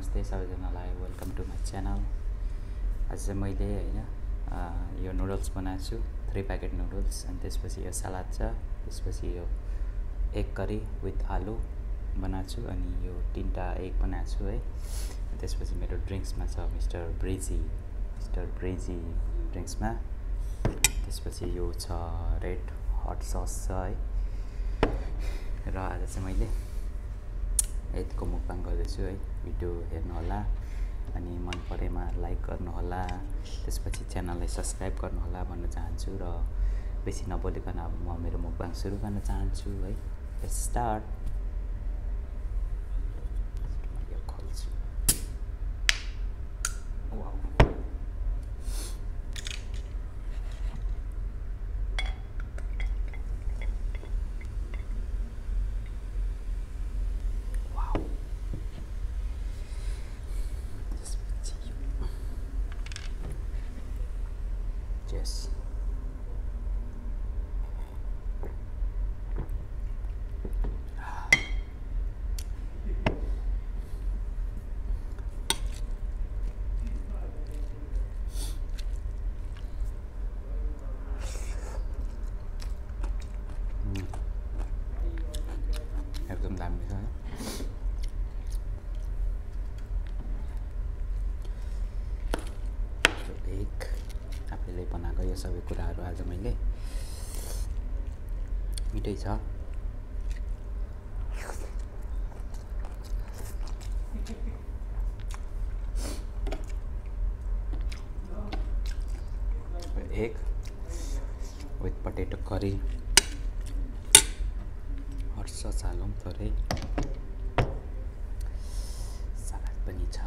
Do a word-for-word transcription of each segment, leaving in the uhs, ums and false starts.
नमस्ते सबैजनालाई, welcome to my channel. आज चाहिँ मैले हैन यो नुडल्स बनाएको छु, थ्री प्याकेट नुडल्स। अनि त्यसपछि यो सलाद छ, त्यसपछि यो एग करी विथ आलु बनाएको छु, अनि यो तीनटा एग बनाएको छु है। त्यसपछि मेरो ड्रिङ्क्समा छ मिस्टर ब्रेजी मिस्टर ब्रेजी ड्रिङ्क्समा। त्यसपछि यो छ रेड हट सस छ है। र आज चाहिँ मैले यतिको मुक्बाङ गर्दैछु है। भिडियो हेर्नुहोला, अनि मन परेमा लाइक गर्नुहोला, त्यसपछि च्यानललाई सब्सक्राइब गर्नुहोला भन्न चाहन्छु। र बेसी नबोलिकन अब म मेरो मुक्बाङ सुरु गर्न चाहन्छु है। Let's start. यो खोल्छु। Wow, yes. Mm. एकदम दामी छ है। एक आफैले बनाएको यो सबै कुराहरू आज मैले मिठै छ। Egg with potato curry, hot sauce हालौँ थोरै, सलाद पनि छ।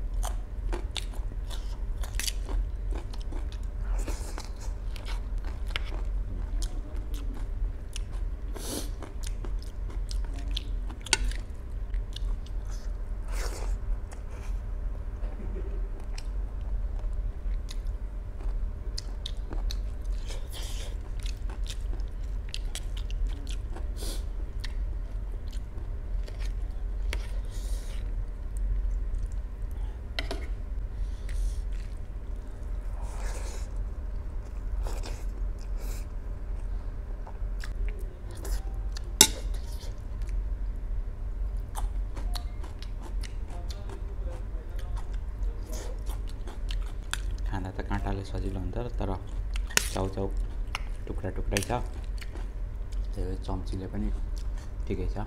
खाँदा त काँटाले सजिलो हुन्छ, तर चाउचाउ टुक्रा टुक्रै छ, त्यही भएर चम्चीले पनि ठिकै छ।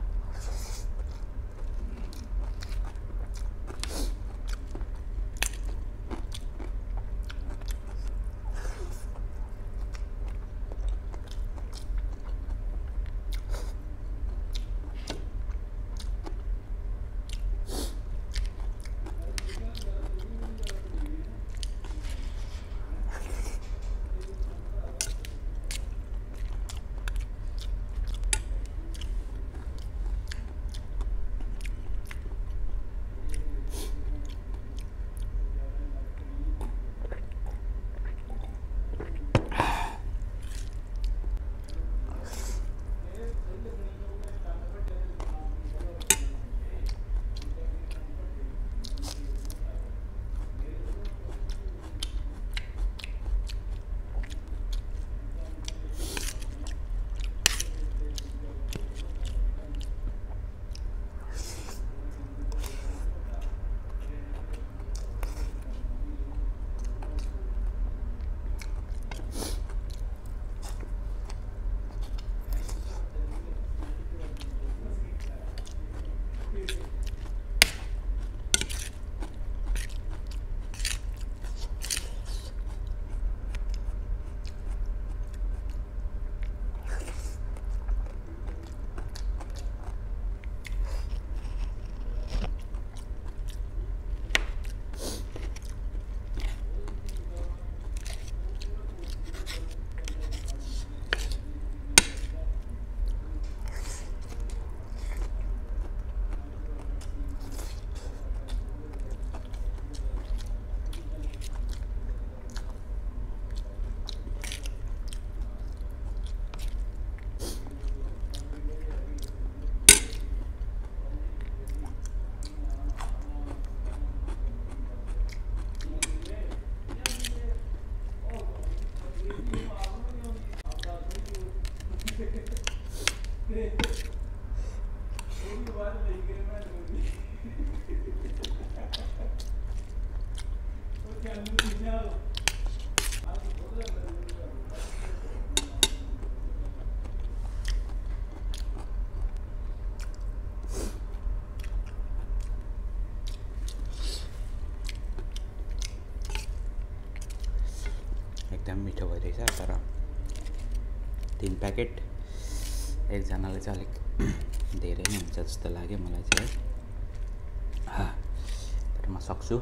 एकदम मिठो भइरहेछ। तर तीन प्याकेट एकजनाले चाहिँ अलिक धेरै नै हुन्छ जस्तो लाग्यो मलाई चाहिँ है। तर म सक्छु।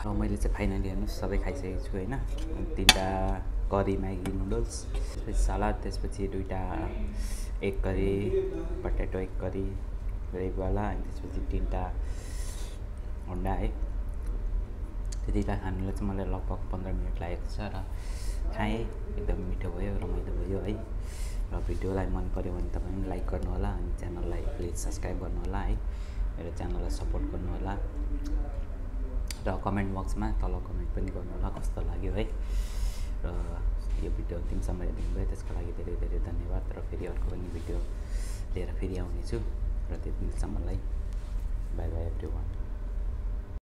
र मैले चाहिँ फाइनली हेर्नुहोस् सबै खाइसकेको छु होइन। तिनवटा करी म्यागी नुडल्स, त्यसपछि सलाद, त्यसपछि दुईवटा egg curry potato egg curry रेगवाला, अनि त्यसपछि तिनवटा अन्डा है। त्यतिटा खानुलाई चाहिँ मलाई लगभग पन्ध्र मिनट लागेको छ र खाएँ। एकदम मिठो भयो, रमाइलो भयो है। र भिडियोलाई मन पऱ्यो भने तपाईँ पनि लाइक गर्नुहोला, अनि च्यानललाई प्लिज सब्सक्राइब गर्नुहोला है। मेरो च्यानललाई सपोर्ट गर्नुहोला र कमेन्ट बक्समा तल कमेन्ट पनि गर्नुहोला कस्तो लाग्यो है। र यो भिडियो अन्तिमसम्म हेरिदिनु भयो त्यसको लागि धेरै धेरै धन्यवाद। र फेरि अर्को पनि भिडियो लिएर फेरि आउनेछु। र त्यतिसम्मलाई बाई बाई एभ्रिवान।